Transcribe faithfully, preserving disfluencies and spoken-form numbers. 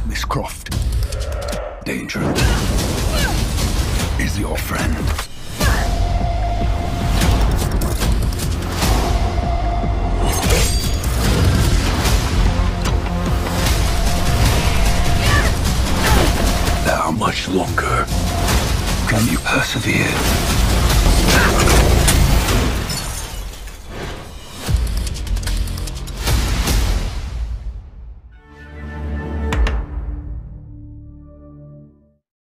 Miss Croft. Danger is your friend. How much longer can you persevere?